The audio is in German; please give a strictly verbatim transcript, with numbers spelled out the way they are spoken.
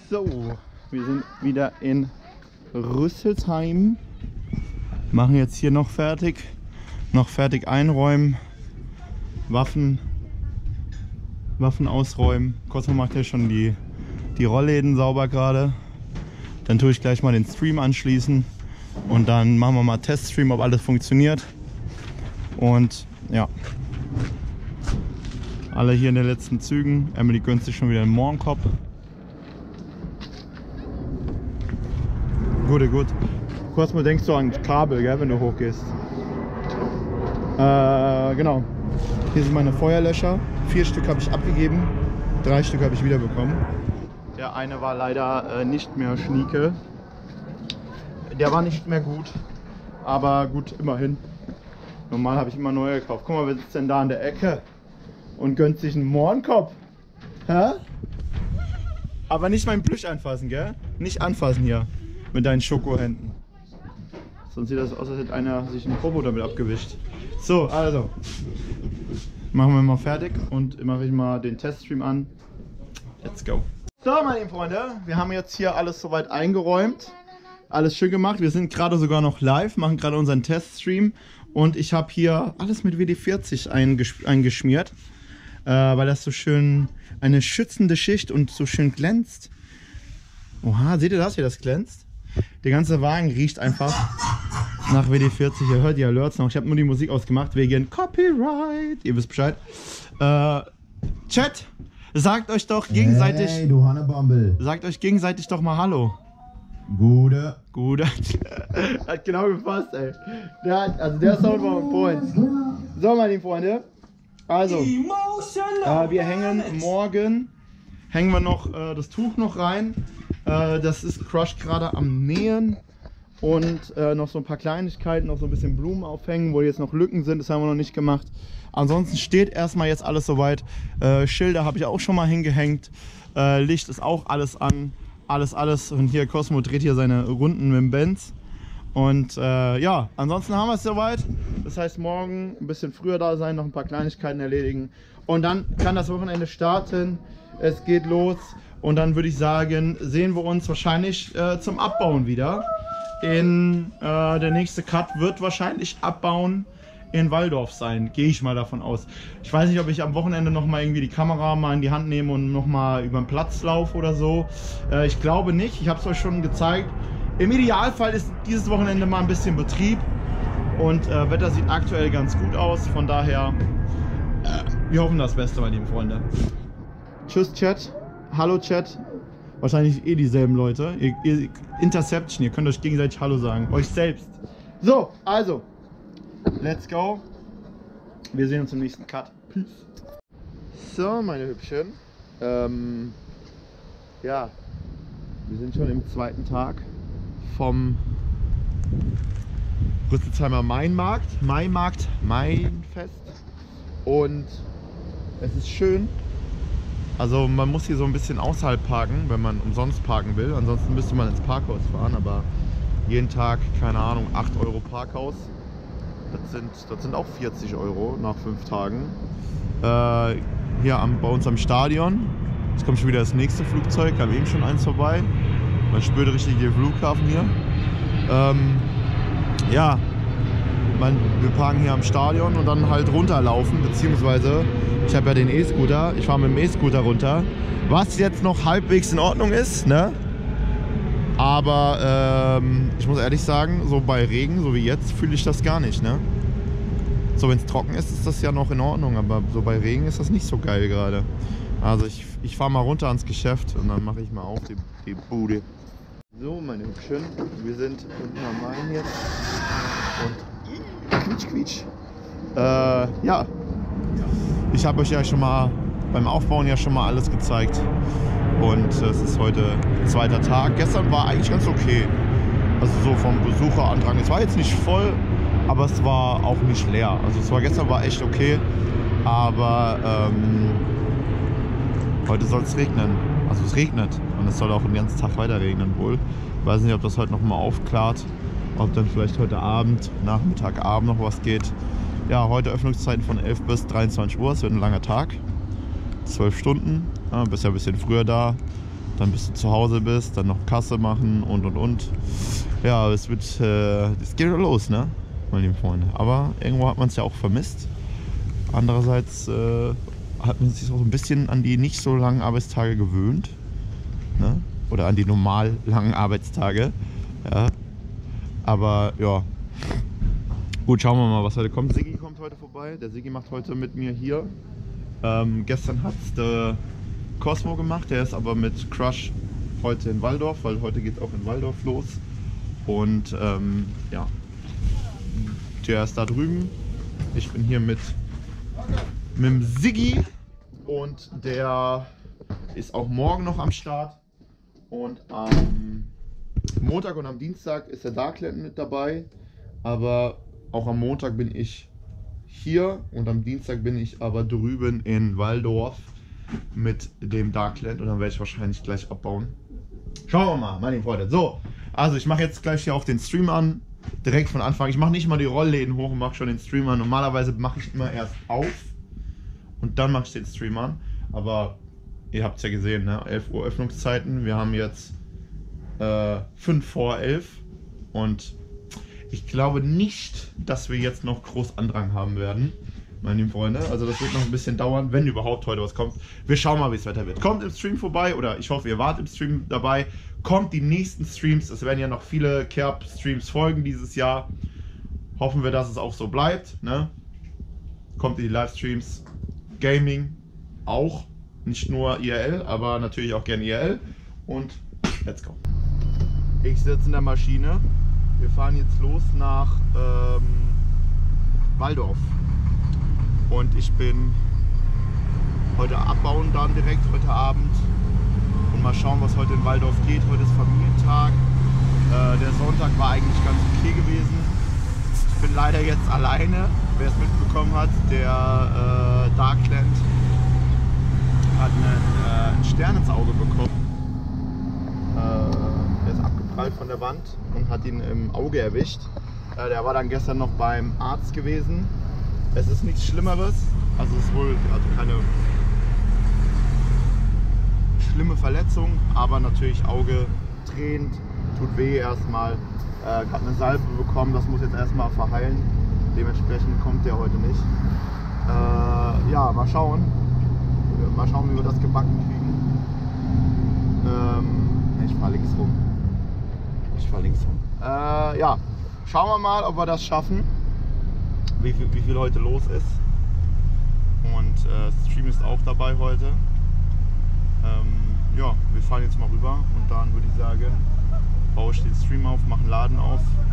So, wir sind wieder in Rüsselsheim. Machen jetzt hier noch fertig. Noch fertig einräumen. Waffen. Waffen ausräumen. Cosmo macht ja schon die, die Rollläden sauber gerade. Dann tue ich gleich mal den Stream anschließen. Und dann machen wir mal Teststream, ob alles funktioniert. Und ja. Alle hier in den letzten Zügen. Emily gönnt sich schon wieder einen Mohrenkopf. Gut, gut. Cosmo, denkst du an Kabel, gell, wenn du hochgehst? Äh, genau. Hier sind meine Feuerlöscher. Vier Stück habe ich abgegeben. Drei Stück habe ich wiederbekommen. Der eine war leider äh, nicht mehr schnieke. Der war nicht mehr gut. Aber gut, immerhin. Normal habe ich immer neue gekauft. Guck mal, wer sitzt denn da in der Ecke und gönnt sich einen Mohrenkopf? Hä? Aber nicht meinen Plüsch anfassen, gell? Nicht anfassen hier. Mit deinen Schokohänden. Sonst sieht das aus, als hätte einer sich ein Popo damit abgewischt. So, also. Machen wir mal fertig und mache ich mal den Teststream an. Let's go. So, meine lieben Freunde, wir haben jetzt hier alles soweit eingeräumt. Alles schön gemacht. Wir sind gerade sogar noch live, machen gerade unseren Teststream. Und ich habe hier alles mit W D vierzig eingesch eingeschmiert. Äh, weil das so schön eine schützende Schicht und so schön glänzt. Oha, seht ihr das hier, das glänzt? Der ganze Wagen riecht einfach nach W D vierzig. Ihr hört die Alerts noch. Ich habe nur die Musik ausgemacht wegen Copyright. Ihr wisst Bescheid. Äh, Chat, sagt euch doch gegenseitig. Hey, du Hannebumble. Sagt euch gegenseitig doch mal Hallo. Gute. Gute. Hat genau gepasst, ey. Der hat, also der Sound war on point. So, meine lieben Freunde. Also, äh, wir hängen morgen. Hängen wir noch äh, das Tuch noch rein. Äh, das ist Crush gerade am Nähen. Und äh, noch so ein paar Kleinigkeiten, noch so ein bisschen Blumen aufhängen, wo jetzt noch Lücken sind, das haben wir noch nicht gemacht. Ansonsten steht erstmal jetzt alles soweit. Äh, Schilder habe ich auch schon mal hingehängt. Äh, Licht ist auch alles an. Alles, alles. Und hier Cosmo dreht hier seine Runden mit dem Benz. Und äh, ja, ansonsten haben wir es soweit. Das heißt, morgen ein bisschen früher da sein, noch ein paar Kleinigkeiten erledigen. Und dann kann das Wochenende starten. Es geht los. Und dann würde ich sagen, sehen wir uns wahrscheinlich äh, zum Abbauen wieder. In, äh, der nächste Cut wird wahrscheinlich Abbauen in Walldorf sein, gehe ich mal davon aus. Ich weiß nicht, ob ich am Wochenende noch mal irgendwie die Kamera mal in die Hand nehme und noch mal über den Platz laufe oder so. Äh, ich glaube nicht, ich habe es euch schon gezeigt. Im Idealfall ist dieses Wochenende mal ein bisschen Betrieb und äh, Wetter sieht aktuell ganz gut aus. Von daher, äh, wir hoffen das Beste, meine lieben Freunde. Tschüss Chat, hallo Chat. Wahrscheinlich eh dieselben Leute. Ihr, ihr, Interception, ihr könnt euch gegenseitig Hallo sagen. Euch selbst. So, also. Let's go. Wir sehen uns im nächsten Cut. Peace. So, meine Hübschen. Ähm, ja. Wir sind schon im zweiten Tag vom Rüsselsheimer Mainmarkt. Maimarkt, Mainfest. Und es ist schön. Also man muss hier so ein bisschen außerhalb parken, wenn man umsonst parken will. Ansonsten müsste man ins Parkhaus fahren, aber jeden Tag, keine Ahnung, acht Euro Parkhaus. Das sind, das sind auch vierzig Euro nach fünf Tagen. Äh, hier am, bei uns am Stadion. Jetzt kommt schon wieder das nächste Flugzeug, kam eben schon eins vorbei. Man spürt richtig den Flughafen hier. Ähm, ja, man, wir parken hier am Stadion und dann halt runterlaufen, beziehungsweise ich habe ja den E-Scooter, ich fahre mit dem E-Scooter runter, was jetzt noch halbwegs in Ordnung ist, ne? Aber ähm, ich muss ehrlich sagen, so bei Regen, so wie jetzt, fühle ich das gar nicht, ne? So, wenn es trocken ist, ist das ja noch in Ordnung, aber so bei Regen ist das nicht so geil gerade. Also ich, ich fahre mal runter ans Geschäft und dann mache ich mal auf die, die Bude. So, meine Hübschen, wir sind unten am Main jetzt und quietsch, quietsch. Äh, ja. Ich habe euch ja schon mal beim Aufbauen ja schon mal alles gezeigt und es ist heute zweiter Tag. Gestern war eigentlich ganz okay, also so vom Besucherandrang. Es war jetzt nicht voll, aber es war auch nicht leer. Also es war gestern war echt okay, aber ähm, heute soll es regnen. Also es regnet und es soll auch den ganzen Tag weiter regnen wohl. Ich weiß nicht, ob das heute noch mal aufklart, ob dann vielleicht heute Abend, Nachmittag, Abend noch was geht. Ja, heute Öffnungszeiten von elf bis dreiundzwanzig Uhr. Es wird ein langer Tag. zwölf Stunden. Ja, bist ja ein bisschen früher da. dann bis du zu Hause bist, dann noch Kasse machen und und und. Ja, es wird, äh, es geht los, ne, meine lieben Freunde. Aber irgendwo hat man es ja auch vermisst. Andererseits äh, hat man sich auch ein bisschen an die nicht so langen Arbeitstage gewöhnt, ne? Oder an die normal langen Arbeitstage. Ja. Aber ja, gut, schauen wir mal, was heute kommt. Siggi kommt heute vorbei. Der Siggi macht heute mit mir hier. Ähm, gestern hat es der Cosmo gemacht. Der ist aber mit Crush heute in Walldorf, weil heute geht es auch in Walldorf los. Und ähm, ja, der ist da drüben. Ich bin hier mit, mit dem Siggi und der ist auch morgen noch am Start. Und am Montag und am Dienstag ist der Darkland mit dabei. Aber auch am Montag bin ich hier und am Dienstag bin ich aber drüben in Walldorf mit dem Darkland und dann werde ich wahrscheinlich gleich abbauen. Schauen wir mal, meine Freunde. So, also ich mache jetzt gleich hier auch den Stream an, direkt von Anfang. Ich mache nicht mal die Rollläden hoch und mache schon den Stream an. Normalerweise mache ich immer erst auf und dann mache ich den Stream an. Aber ihr habt es ja gesehen, ne? elf Uhr Öffnungszeiten. Wir haben jetzt äh, fünf vor elf und ich glaube nicht, dass wir jetzt noch groß Andrang haben werden, meine lieben Freunde. Also das wird noch ein bisschen dauern, wenn überhaupt heute was kommt. Wir schauen mal, wie das Wetter wird. Kommt im Stream vorbei oder ich hoffe, ihr wart im Stream dabei. Kommt die nächsten Streams. Es werden ja noch viele Kerb-Streams folgen dieses Jahr. Hoffen wir, dass es auch so bleibt. Ne? Kommt in die Livestreams. Gaming auch. Nicht nur I R L, aber natürlich auch gerne I R L. Und let's go. Ich sitze in der Maschine. Wir fahren jetzt los nach ähm, Walldorf. Und ich bin heute abbauen dann direkt heute Abend. Und mal schauen, was heute in Walldorf geht. Heute ist Familientag. Äh, der Sonntag war eigentlich ganz okay gewesen. Ich bin leider jetzt alleine. Wer es mitbekommen hat, der äh, Darkland hat einen, äh, einen Stern ins Auge bekommen. Äh, der ist abgeprallt von der Wand und hat ihn im Auge erwischt. Äh, der war dann gestern noch beim Arzt gewesen. Es ist nichts Schlimmeres. Also es ist wohl also keine schlimme Verletzung, aber natürlich Auge tränt, tut weh erstmal. Äh, gerade eine Salbe bekommen, das muss jetzt erstmal verheilen. Dementsprechend kommt der heute nicht. Äh, ja, mal schauen. Mal schauen, wie wir das gebacken kriegen. Ähm, ich fahre links rum. Ich fahre links rum. Äh, ja, schauen wir mal, ob wir das schaffen. Wie viel, wie viel heute los ist. Und äh, Stream ist auch dabei heute. Ähm, ja, wir fahren jetzt mal rüber und dann würde ich sagen, baue ich den Stream auf, mache einen Laden auf